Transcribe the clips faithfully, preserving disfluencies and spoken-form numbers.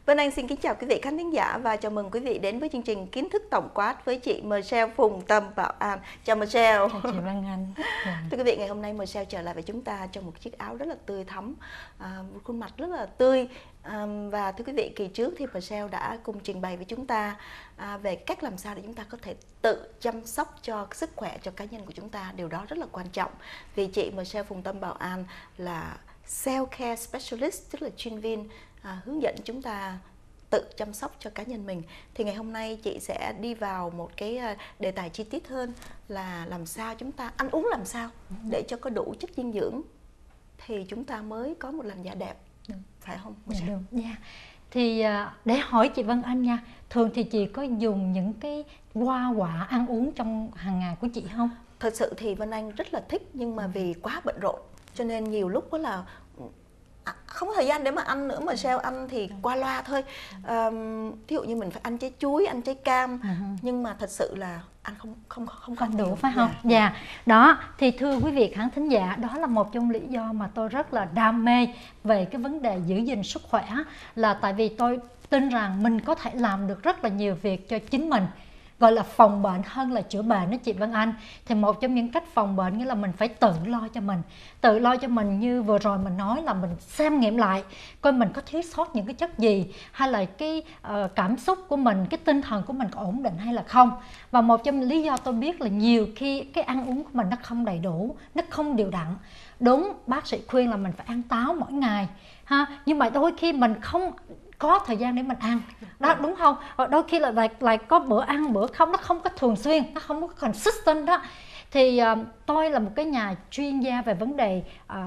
Vân Anh xin kính chào quý vị khán thính giả và chào mừng quý vị đến với chương trình Kiến thức tổng quát với chị Michelle Phùng Tâm Bảo An. Chào Michelle. Chào chị Vân Anh. Yeah. Thưa quý vị, ngày hôm nay Michelle trở lại với chúng ta trong một chiếc áo rất là tươi thắm, à, một khuôn mặt rất là tươi. À, và thưa quý vị, kỳ trước thì Michelle đã cùng trình bày với chúng ta à, về cách làm sao để chúng ta có thể tự chăm sóc cho sức khỏe cho cá nhân của chúng ta. Điều đó rất là quan trọng vì chị Michelle Phùng Tâm Bảo An là Self-Care Specialist, tức là chuyên viên à, hướng dẫn chúng ta tự chăm sóc cho cá nhân mình. Thì ngày hôm nay chị sẽ đi vào một cái đề tài chi tiết hơn là làm sao chúng ta ăn uống làm sao để cho có đủ chất dinh dưỡng thì chúng ta mới có một làn da đẹp, phải không? Dạ, được. Yeah. Thì để hỏi chị Vân Anh nha, thường thì chị có dùng những cái hoa quả ăn uống trong hàng ngày của chị không? Thật sự thì Vân Anh rất là thích, nhưng mà vì quá bận rộn cho nên nhiều lúc đó là không có thời gian để mà ăn nữa, mà Michelle ăn thì qua loa thôi. À, ví dụ như mình phải ăn trái chuối, ăn trái cam, ừ. nhưng mà thật sự là ăn không không không không đủ, phải không? Dạ. Yeah. Đó thì thưa quý vị khán thính giả, đó là một trong lý do mà tôi rất là đam mê về cái vấn đề giữ gìn sức khỏe, là tại vì tôi tin rằng mình có thể làm được rất là nhiều việc cho chính mình, gọi là phòng bệnh hơn là chữa bệnh đó chị Vân Anh. Thì một trong những cách phòng bệnh nghĩa là mình phải tự lo cho mình. Tự lo cho mình như vừa rồi mình nói là mình xem nghiệm lại coi mình có thiếu sót những cái chất gì, hay là cái uh, cảm xúc của mình, cái tinh thần của mình có ổn định hay là không. Và một trong những lý do tôi biết là nhiều khi cái ăn uống của mình nó không đầy đủ, nó không đều đặn. Đúng, bác sĩ khuyên là mình phải ăn táo mỗi ngày ha, nhưng mà đôi khi mình không có thời gian để mình ăn đó, đúng không? Đôi khi là lại, lại có bữa ăn bữa không, nó không có thường xuyên, nó không có consistent đó. Thì uh, tôi là một cái nhà chuyên gia về vấn đề uh,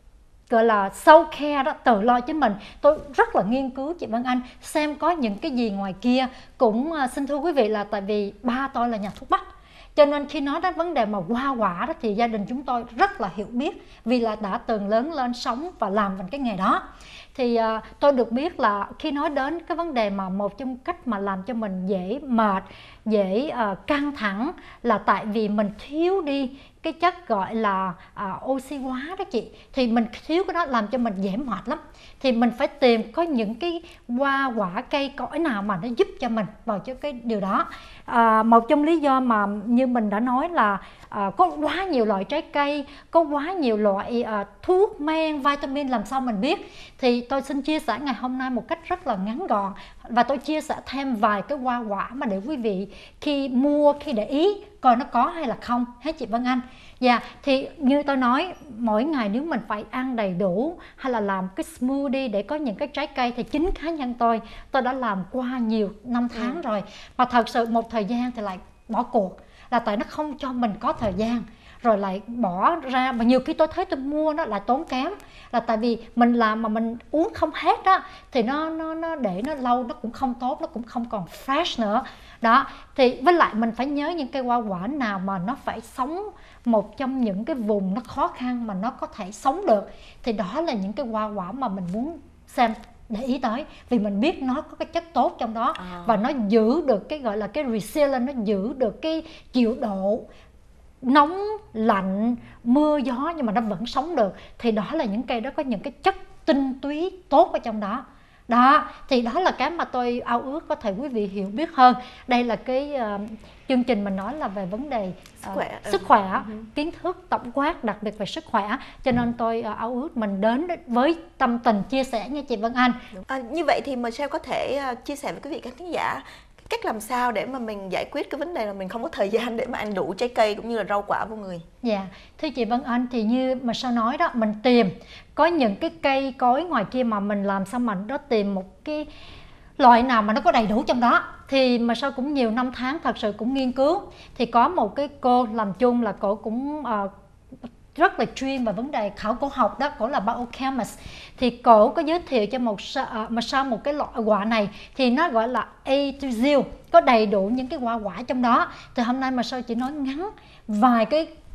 gọi là self-care đó, tự lo cho mình. Tôi rất là nghiên cứu chị Vân Anh xem có những cái gì ngoài kia. Cũng uh, xin thưa quý vị là tại vì ba tôi là nhà thuốc bắc, cho nên khi nói đến vấn đề mà hoa quả đó thì gia đình chúng tôi rất là hiểu biết, vì là đã từng lớn lên sống và làm bằng cái nghề đó. Thì uh, tôi được biết là khi nói đến cái vấn đề mà một trong cách mà làm cho mình dễ mệt, dễ uh, căng thẳng là tại vì mình thiếu đi cái chất gọi là uh, oxy hóa đó chị. Thì mình thiếu cái đó làm cho mình dễ mệt lắm. Thì mình phải tìm có những cái hoa quả cây cõi nào mà nó giúp cho mình vào cho cái điều đó. uh, Một trong lý do mà như mình đã nói là uh, có quá nhiều loại trái cây, có quá nhiều loại uh, thuốc men, vitamin, làm sao mình biết. Thì tôi xin chia sẻ ngày hôm nay một cách rất là ngắn gọn, và tôi chia sẻ thêm vài cái hoa quả mà để quý vị khi mua, khi để ý coi nó có hay là không, hết chị Vân Anh. Dạ, yeah, thì như tôi nói, mỗi ngày nếu mình phải ăn đầy đủ hay là làm cái smoothie để có những cái trái cây, thì chính cá nhân tôi, tôi đã làm qua nhiều năm tháng ừ. rồi. Và thật sự một thời gian thì lại bỏ cuộc, là tại nó không cho mình có thời gian, rồi lại bỏ ra. Và nhiều khi tôi thấy tôi mua nó lại tốn kém, là tại vì mình làm mà mình uống không hết đó, thì nó, nó, nó để nó lâu nó cũng không tốt, nó cũng không còn fresh nữa. Đó, thì với lại mình phải nhớ những cây hoa quả nào mà nó phải sống một trong những cái vùng nó khó khăn mà nó có thể sống được, thì đó là những cái hoa quả mà mình muốn xem, để ý tới, vì mình biết nó có cái chất tốt trong đó à. Và nó giữ được cái gọi là cái resilient, nó giữ được cái chịu độ nóng, lạnh, mưa, gió, nhưng mà nó vẫn sống được. Thì đó là những cây đó có những cái chất tinh túy tốt ở trong đó. Đó, thì đó là cái mà tôi ao ước có thể quý vị hiểu biết hơn. Đây là cái uh, chương trình mình nói là về vấn đề uh, sức khỏe, sức khỏe ừ. kiến thức tổng quát, đặc biệt về sức khỏe. Cho nên tôi uh, ao ước mình đến với tâm tình chia sẻ nha chị Vân Anh. À, như vậy thì Michelle có thể uh, chia sẻ với quý vị khán thính giả cách làm sao để mà mình giải quyết cái vấn đề là mình không có thời gian để mà ăn đủ trái cây cũng như là rau quả vô người. Dạ, yeah. Thưa chị Vân Anh, thì như mà sao nói đó, mình tìm có những cái cây cối ngoài kia mà mình làm sao mà đó tìm một cái loại nào mà nó có đầy đủ trong đó. Thì mà sao cũng nhiều năm tháng thật sự cũng nghiên cứu. Thì có một cái cô làm chung là cổ cũng uh, rất là chuyên về vấn đề khảo cổ học đó, cổ là biochemist. Thì cổ có giới thiệu cho một uh, mà sao một cái loại quả này thì nó gọi là A to Z, có đầy đủ những cái hoa quả trong đó. Thì hôm nay mà sao chỉ nói ngắn vài cái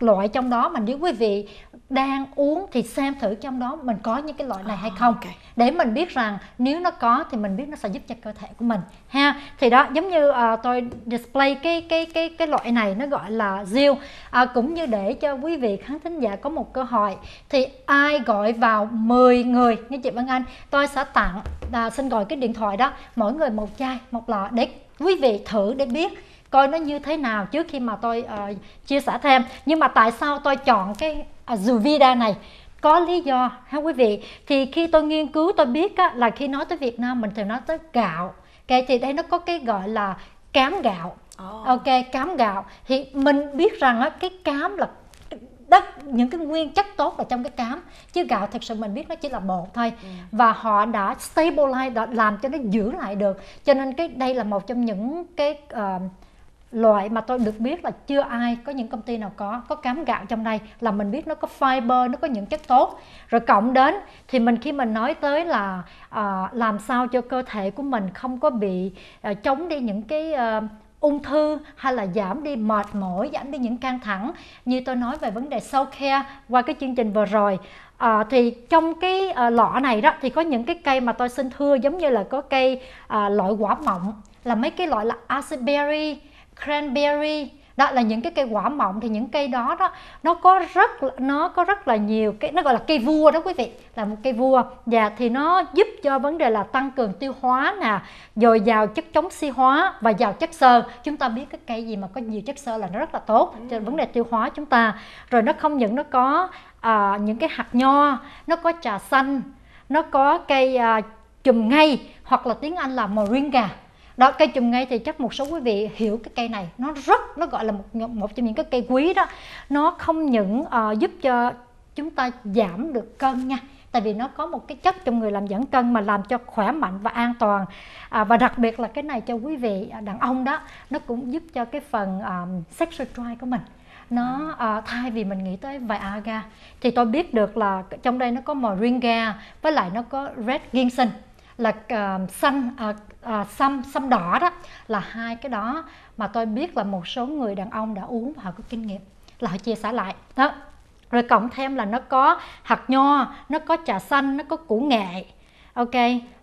loại trong đó mà nếu quý vị đang uống thì xem thử trong đó mình có những cái loại này hay không, okay. để mình biết rằng nếu nó có thì mình biết nó sẽ giúp cho cơ thể của mình ha. Thì đó, giống như uh, tôi display cái cái cái cái loại này, nó gọi là Zeal, uh, cũng như để cho quý vị khán thính giả có một cơ hội, thì ai gọi vào mười người như chị Vân Anh, tôi sẽ tặng, uh, xin gọi cái điện thoại đó, mỗi người một chai một lọ để quý vị thử để biết coi nó như thế nào trước khi mà tôi uh, chia sẻ thêm. Nhưng mà tại sao tôi chọn cái uh, Zuvida này? Có lý do ha quý vị. Thì khi tôi nghiên cứu tôi biết á, là khi nói tới Việt Nam mình thì nói tới gạo. Okay, thì đây nó có cái gọi là cám gạo. Oh. Ok, cám gạo. Thì mình biết rằng á, cái cám là đất, những cái nguyên chất tốt ở trong cái cám, chứ gạo thật sự mình biết nó chỉ là bột thôi. Ừ. Và họ đã stabilize, đã làm cho nó giữ lại được. Cho nên cái đây là một trong những cái uh, loại mà tôi được biết là chưa ai, có những công ty nào có có cám gạo trong đây, là mình biết nó có fiber, nó có những chất tốt. Rồi cộng đến thì mình khi mình nói tới là uh, làm sao cho cơ thể của mình không có bị uh, chống đi những cái uh, ung thư, hay là giảm đi mệt mỏi, giảm đi những căng thẳng, như tôi nói về vấn đề self care qua cái chương trình vừa rồi. À, thì trong cái uh, lọ này đó thì có những cái cây mà tôi xin thưa, giống như là có cây uh, loại quả mọng, là mấy cái loại là raspberry, cranberry, đó là những cái cây quả mọng. Thì những cây đó đó nó có rất nó có rất là nhiều cái, nó gọi là cây vua đó quý vị, là một cây vua. Và thì nó giúp cho vấn đề là tăng cường tiêu hóa nè, dồi dào chất chống oxy hóa và giàu chất xơ. Chúng ta biết cái cây gì mà có nhiều chất xơ là nó rất là tốt cho vấn đề tiêu hóa chúng ta. Rồi nó không những nó có à, những cái hạt nho, nó có trà xanh, nó có cây à, chùm ngây, hoặc là tiếng Anh là moringa. Đó, cây chùm ngây thì chắc một số quý vị hiểu cái cây này, nó rất, nó gọi là một, một trong những cái cây quý đó. Nó không những uh, giúp cho chúng ta giảm được cân nha, tại vì nó có một cái chất trong người làm giảm cân mà làm cho khỏe mạnh và an toàn. À, và đặc biệt là cái này cho quý vị đàn ông đó, nó cũng giúp cho cái phần um, sexual drive của mình. Nó uh, thay vì mình nghĩ tới Viagra thì tôi biết được là trong đây nó có moringa, với lại nó có red ginseng, là uh, xanh uh, uh, xăm xăm đỏ đó, là hai cái đó mà tôi biết là một số người đàn ông đã uống và họ có kinh nghiệm, là họ chia sẻ lại đó. Rồi cộng thêm là nó có hạt nho, nó có trà xanh, nó có củ nghệ, ok,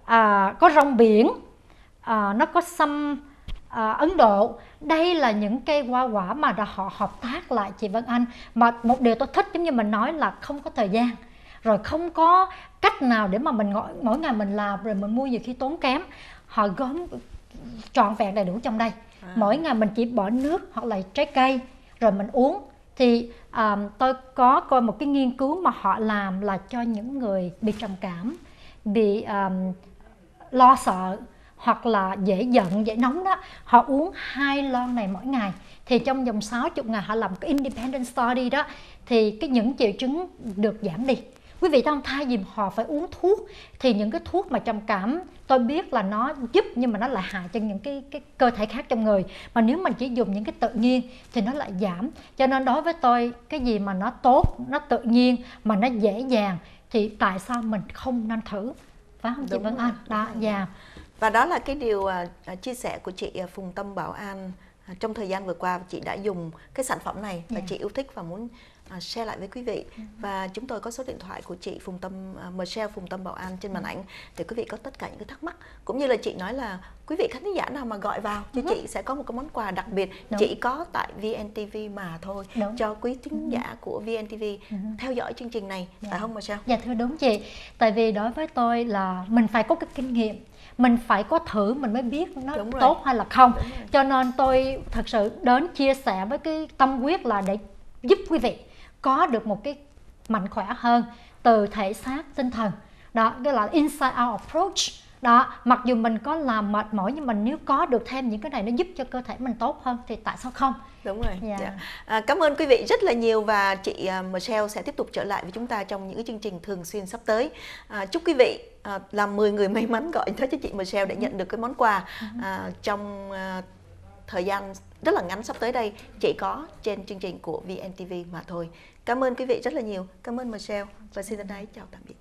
à, có rong biển, à, nó có sâm à, Ấn Độ. Đây là những cây hoa quả mà đã họ hợp tác lại chị Vân Anh. Mà một điều tôi thích, giống như mình nói, là không có thời gian, rồi không có cách nào để mà mình mỗi, mỗi ngày mình làm rồi mình mua nhiều khi tốn kém. Họ gom trọn vẹn đầy đủ trong đây. À. Mỗi ngày mình chỉ bỏ nước hoặc là trái cây rồi mình uống. Thì um, tôi có coi một cái nghiên cứu mà họ làm là cho những người bị trầm cảm, bị um, lo sợ, hoặc là dễ giận, dễ nóng đó, họ uống hai lon này mỗi ngày. Thì trong vòng sáu mươi ngày họ làm cái independent study đó, thì cái những triệu chứng được giảm đi. Quý vị thấy không, thay vì họ phải uống thuốc, thì những cái thuốc mà trầm cảm tôi biết là nó giúp nhưng mà nó lại hại cho những cái, cái cơ thể khác trong người. Mà nếu mình chỉ dùng những cái tự nhiên thì nó lại giảm. Cho nên đối với tôi, cái gì mà nó tốt, nó tự nhiên, mà nó dễ dàng thì tại sao mình không nên thử, phải không chị Vân Anh? Đó, dạ. Và đó là cái điều uh, chia sẻ của chị Phùng Tâm Bảo An. uh, Trong thời gian vừa qua chị đã dùng cái sản phẩm này và yeah. chị yêu thích và muốn uh, share lại với quý vị. uh-huh. Và chúng tôi có số điện thoại của chị Phùng Tâm uh, Michelle Phùng Tâm Bảo An trên màn uh-huh. ảnh, để quý vị có tất cả những cái thắc mắc. Cũng như là chị nói là quý vị khán giả nào mà gọi vào cho uh-huh. chị sẽ có một cái món quà đặc biệt. Đúng. Chỉ có tại vê en tê vê mà thôi. Đúng. Cho quý thính uh-huh. giả của vê en tê vê uh-huh. theo dõi chương trình này. Yeah. Phải không Michelle? Dạ thưa đúng chị. Tại vì đối với tôi là mình phải có cái kinh nghiệm, mình phải có thử mình mới biết nó tốt hay là không. Cho nên tôi thật sự đến chia sẻ với cái tâm huyết là để giúp quý vị có được một cái mạnh khỏe hơn từ thể xác, tinh thần. Đó, cái là inside out approach. Đó, mặc dù mình có làm mệt mỏi nhưng mà nếu có được thêm những cái này nó giúp cho cơ thể mình tốt hơn thì tại sao không? Đúng rồi. Yeah. Yeah. À, cảm ơn quý vị rất là nhiều, và chị uh, Michelle sẽ tiếp tục trở lại với chúng ta trong những cái chương trình thường xuyên sắp tới. À, chúc quý vị uh, làm mười người may mắn gọi tới cho chị Michelle để nhận được cái món quà uh, trong uh, thời gian rất là ngắn sắp tới đây, chỉ có trên chương trình của vê en tê vê mà thôi. Cảm ơn quý vị rất là nhiều. Cảm ơn Michelle và xin thân ái chào tạm biệt.